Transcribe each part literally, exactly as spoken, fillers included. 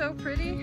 so pretty.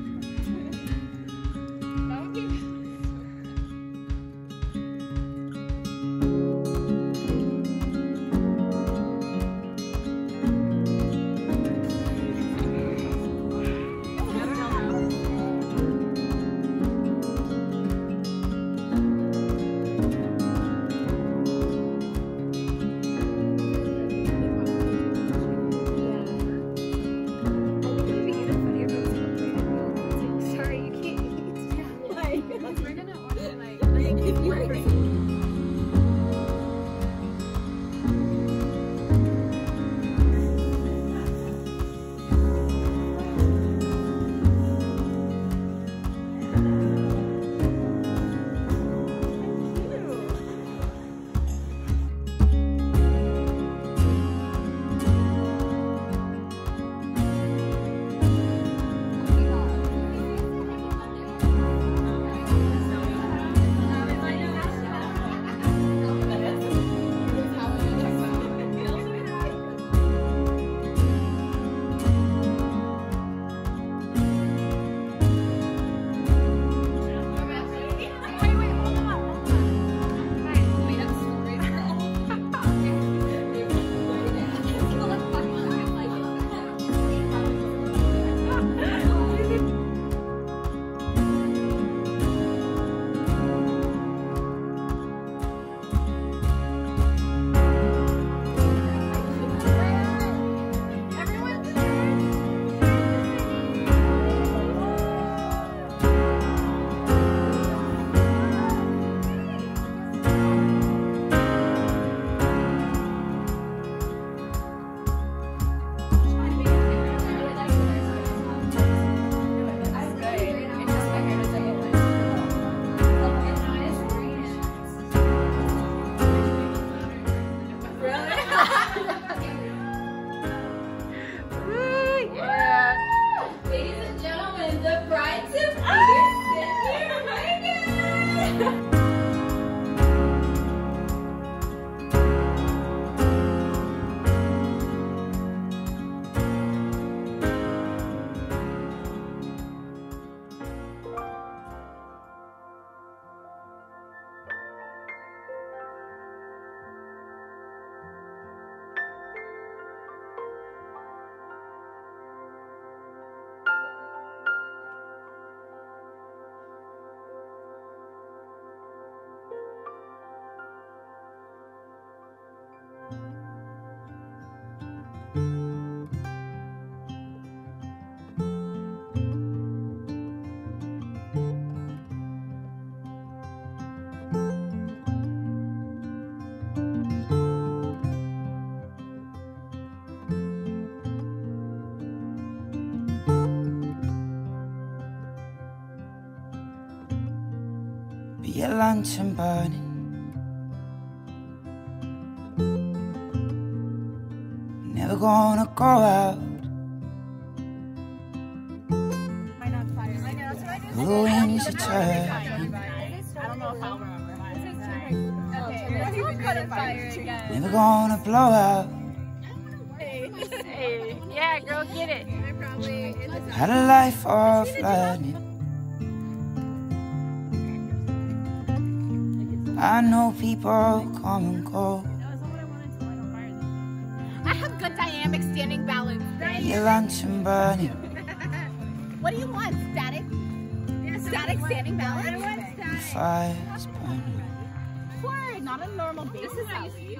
Be a lantern burning, never gonna go out. The winds are turning, I don't know if I'll remember. Okay, never gonna blow out. hey, yeah, girl, get it. Had a life of learning. I know people come and go. I have good dynamic standing balance. Be a lantern burning. What do you want? Static? Static standing balance? I want static. Fire's burning. Sure, not a normal basis at least.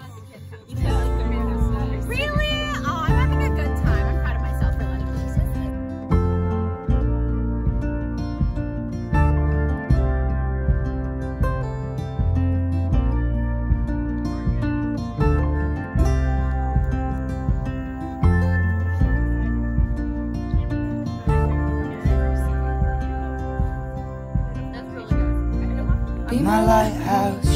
Really? Oh, I'm having a good time. I'm proud of myself for letting me. Be my lighthouse.